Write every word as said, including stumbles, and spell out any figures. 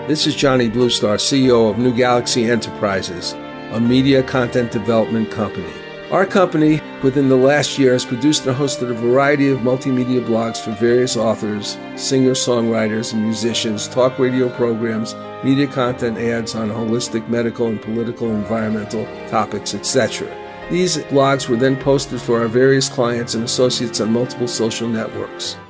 This is Johnny Bluestar, C E O of New Galaxy Enterprises, a media content development company. Our company, within the last year, has produced and hosted a variety of multimedia blogs for various authors, singer-songwriters, and musicians, talk radio programs, media content ads on holistic, medical, and political, environmental topics, et cetera. These blogs were then posted for our various clients and associates on multiple social networks.